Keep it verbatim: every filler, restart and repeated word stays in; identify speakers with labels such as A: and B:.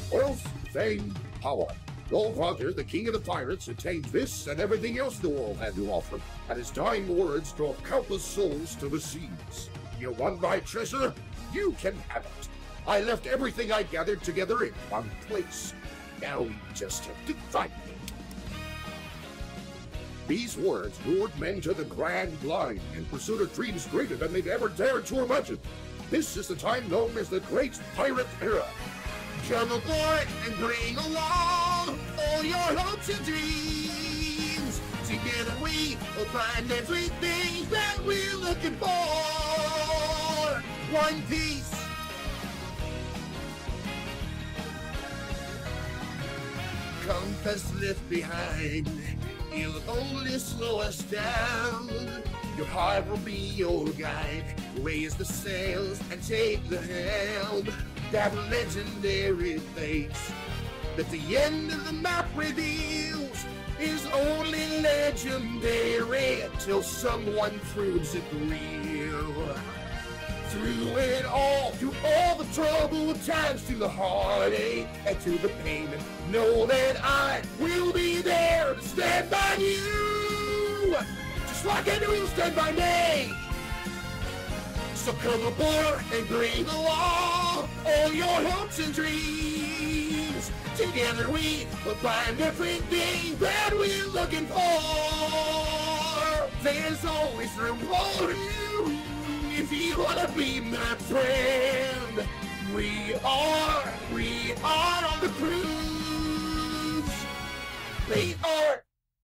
A: wealth, fame, power. Gold Roger, the king of the pirates, attained this and everything else the world had to offer, and his dying words drove countless souls to the seas. You want my treasure? You can have it. I left everything I gathered together in one place. Now you just have to find it. These words lured men to the grand line in pursuit of dreams greater than they'd ever dared to imagine. This is the time known as the Great Pirate Era. Come aboard and bring along all your hopes and dreams. Together we will find everything that we're looking for. One Piece. Compass left behind, you'll only slow us down. Your heart will be your guide. Raise the sails and take the helm. That legendary place that the end of the map reveals is only legendary till someone proves it real. Through it all, through all the troubled times, through the heartache and to the pain, know that I will be there to stand by you, just like I knew you'll stand by me. So come aboard and bring along all your hopes and dreams. Together we will find everything that we're looking for. There's always room for you if you wanna be my friend. We are, we are on the cruise. We are